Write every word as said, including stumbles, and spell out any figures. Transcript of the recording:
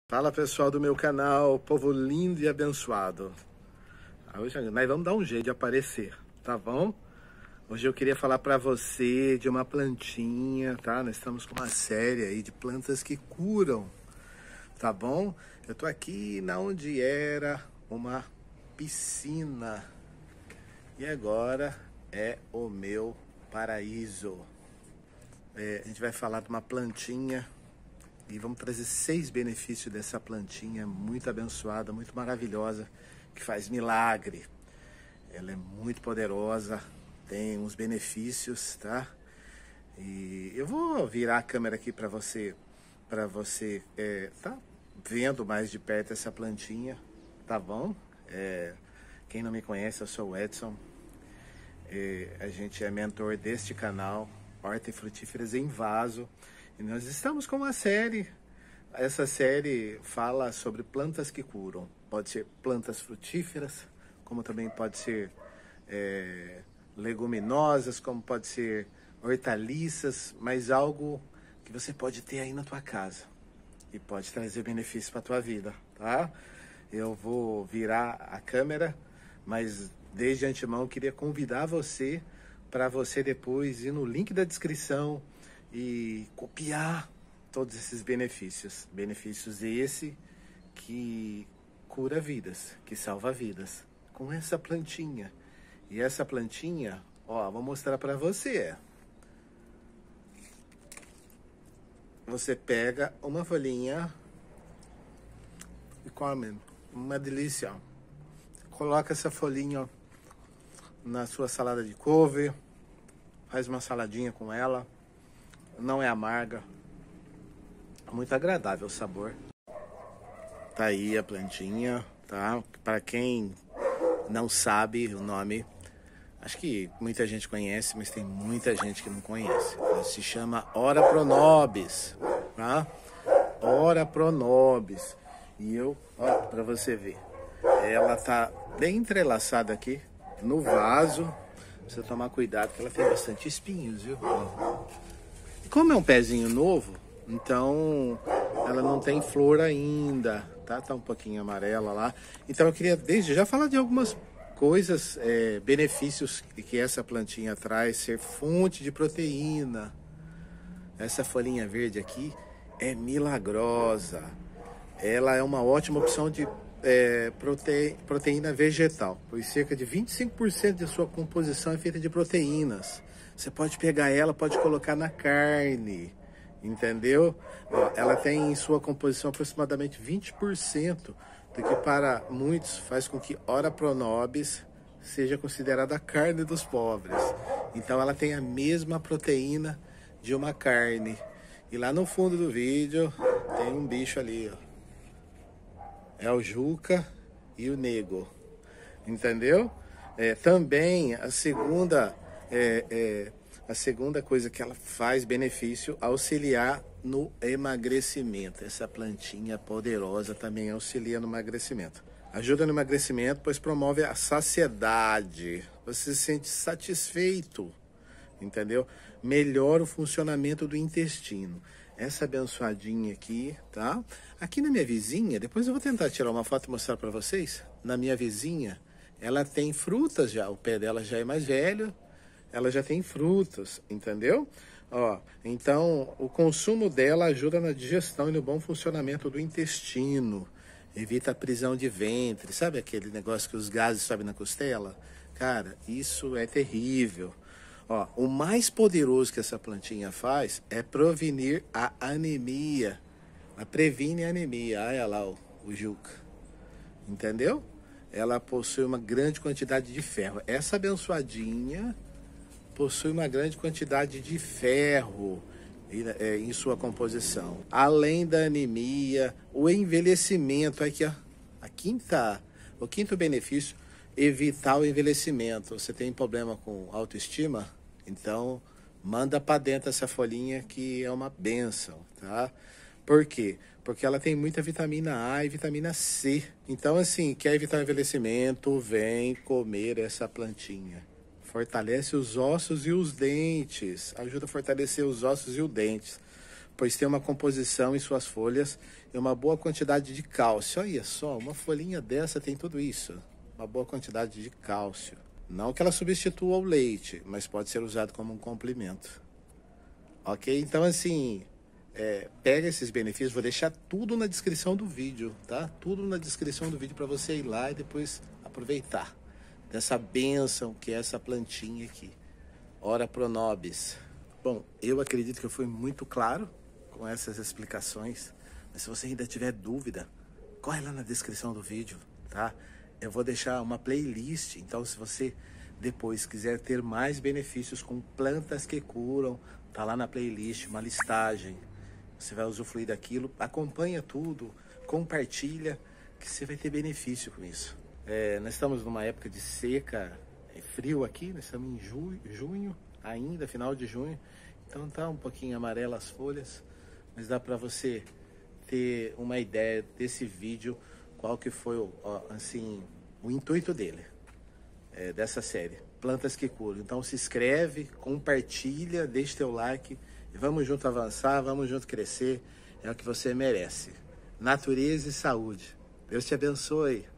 Fala pessoal do meu canal, povo lindo e abençoado. Hoje nós vamos dar um jeito de aparecer, tá bom? Hoje eu queria falar para você de uma plantinha, tá? Nós estamos com uma série aí de plantas que curam, tá bom? Eu tô aqui na onde era uma piscina e agora é o meu paraíso. É, a gente vai falar de uma plantinha e vamos trazer seis benefícios dessa plantinha muito abençoada, muito maravilhosa, que faz milagre. Ela é muito poderosa, tem uns benefícios, tá? E eu vou virar a câmera aqui para você, para você é, tá vendo mais de perto essa plantinha, tá bom? É, quem não me conhece, eu sou o Edson. É, a gente é mentor deste canal, Horta e Frutíferas em Vaso. E nós estamos com uma série. Essa série fala sobre plantas que curam. Pode ser plantas frutíferas, como também pode ser é, leguminosas, como pode ser hortaliças, mas algo que você pode ter aí na tua casa e pode trazer benefício para a tua vida, tá? Eu vou virar a câmera, mas desde antemão eu queria convidar você para você depois ir no link da descrição e copiar todos esses benefícios. Benefícios esse que cura vidas, que salva vidas. Com essa plantinha. E essa plantinha, ó, vou mostrar para você. Você pega uma folhinha e come. Uma delícia. Coloca essa folhinha na sua salada de couve. Faz uma saladinha com ela. Não é amarga, muito agradável o sabor. Tá aí a plantinha, tá? Para quem não sabe o nome, acho que muita gente conhece, mas tem muita gente que não conhece. Ela se chama Ora Pronobis, tá? Ora Pronobis. E eu, ó, para você ver, ela tá bem entrelaçada aqui no vaso. Precisa tomar cuidado que ela tem bastante espinhos, viu? Ó. Como é um pezinho novo, então ela não tem flor ainda, tá? Tá um pouquinho amarela lá. Então eu queria desde já falar de algumas coisas, é, benefícios que essa plantinha traz, ser fonte de proteína. Essa folhinha verde aqui é milagrosa. Ela é uma ótima opção de é, prote... proteína vegetal, pois cerca de vinte e cinco por cento de sua composição é feita de proteínas. Você pode pegar ela, pode colocar na carne, entendeu? Ó, ela tem em sua composição aproximadamente vinte por cento do que para muitos faz com que Ora Pronobis seja considerada a carne dos pobres. Então ela tem a mesma proteína de uma carne. E lá no fundo do vídeo tem um bicho ali, ó. É o Juca e o Nego, entendeu? É, também a segunda... É, é, a segunda coisa que ela faz benefício, auxiliar no emagrecimento. Essa plantinha poderosa também auxilia no emagrecimento. Ajuda no emagrecimento, pois promove a saciedade. Você se sente satisfeito, entendeu? Melhora o funcionamento do intestino. Essa abençoadinha aqui, tá? Aqui na minha vizinha, depois eu vou tentar tirar uma foto e mostrar para vocês. Na minha vizinha, ela tem frutas já, o pé dela já é mais velho. Ela já tem frutas, entendeu? Ó, então, o consumo dela ajuda na digestão e no bom funcionamento do intestino. Evita a prisão de ventre. Sabe aquele negócio que os gases sobem na costela? Cara, isso é terrível. Ó, o mais poderoso que essa plantinha faz é prevenir a anemia. Ela previne a anemia. Olha lá o, o Juca. Entendeu? Ela possui uma grande quantidade de ferro. Essa abençoadinha possui uma grande quantidade de ferro em sua composição. Além da anemia, o envelhecimento, aqui, ó, a quinta, o quinto benefício, evitar o envelhecimento. Você tem problema com autoestima? Então, manda para dentro essa folhinha que é uma bênção, tá? Por quê? Porque ela tem muita vitamina A e vitamina C. Então, assim, quer evitar o envelhecimento, vem comer essa plantinha. Fortalece os ossos e os dentes. Ajuda a fortalecer os ossos e os dentes. pois tem uma composição em suas folhas e uma boa quantidade de cálcio. Olha só, uma folhinha dessa tem tudo isso, uma boa quantidade de cálcio. Não que ela substitua o leite, mas pode ser usado como um complemento. Ok? Então, assim, é, pega esses benefícios, vou deixar tudo na descrição do vídeo, tá? Tudo na descrição do vídeo para você ir lá e depois aproveitar dessa bênção que é essa plantinha aqui. Ora pro nobis. Bom, eu acredito que eu fui muito claro com essas explicações, mas se você ainda tiver dúvida, corre lá na descrição do vídeo, tá? Eu vou deixar uma playlist, então se você depois quiser ter mais benefícios com plantas que curam, tá lá na playlist, uma listagem. Você vai usufruir daquilo, acompanha tudo, compartilha, que você vai ter benefício com isso. É, nós estamos numa época de seca, é frio aqui, nós estamos em junho, junho ainda, final de junho, então tá um pouquinho amarela as folhas, mas dá para você ter uma ideia desse vídeo, qual que foi ó, assim, o intuito dele, é, dessa série, Plantas que Curam. Então se inscreve, compartilha, deixa teu like, e vamos junto avançar, vamos junto crescer, é o que você merece. Natureza e saúde. Deus te abençoe.